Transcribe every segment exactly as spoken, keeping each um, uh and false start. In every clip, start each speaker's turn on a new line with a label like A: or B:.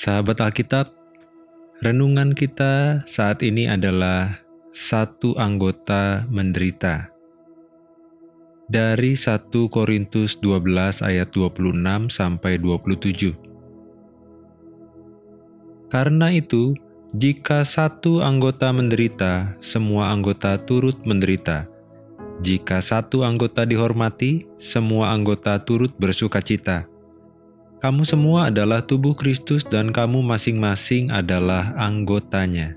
A: Sahabat Alkitab, renungan kita saat ini adalah satu anggota menderita. Dari satu Korintus dua belas ayat dua puluh enam sampai dua puluh tujuh. Karena itu, jika satu anggota menderita, semua anggota turut menderita. Jika satu anggota dihormati, semua anggota turut bersukacita. Kamu semua adalah tubuh Kristus dan kamu masing-masing adalah anggotanya.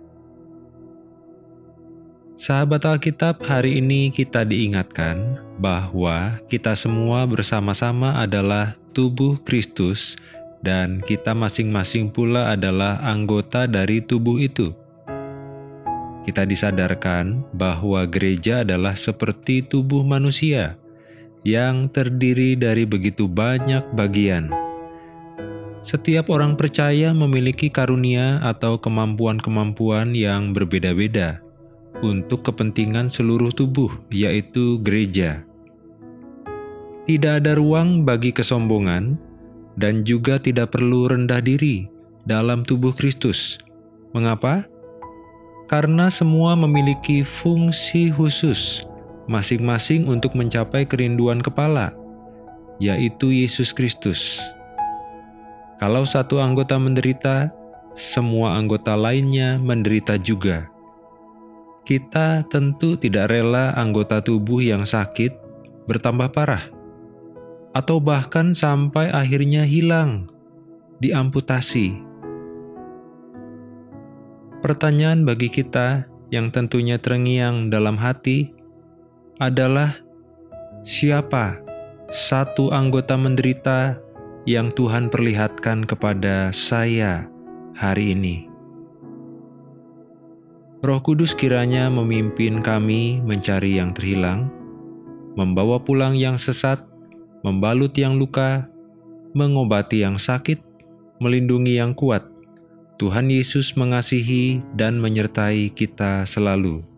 A: Sahabat Alkitab, hari ini kita diingatkan bahwa kita semua bersama-sama adalah tubuh Kristus dan kita masing-masing pula adalah anggota dari tubuh itu. Kita disadarkan bahwa gereja adalah seperti tubuh manusia yang terdiri dari begitu banyak bagian. Setiap orang percaya memiliki karunia atau kemampuan-kemampuan yang berbeda-beda untuk kepentingan seluruh tubuh, yaitu gereja. Tidak ada ruang bagi kesombongan dan juga tidak perlu rendah diri dalam tubuh Kristus. Mengapa? Karena semua memiliki fungsi khusus masing-masing untuk mencapai kerinduan kepala, yaitu Yesus Kristus. Kalau satu anggota menderita, semua anggota lainnya menderita juga. Kita tentu tidak rela anggota tubuh yang sakit bertambah parah, atau bahkan sampai akhirnya hilang, diamputasi. Pertanyaan bagi kita yang tentunya terngiang dalam hati adalah, siapa satu anggota menderita yang Tuhan perlihatkan kepada saya hari ini? Roh Kudus kiranya memimpin kami mencari yang terhilang, membawa pulang yang sesat, membalut yang luka, mengobati yang sakit, melindungi yang kuat. Tuhan Yesus mengasihi dan menyertai kita selalu.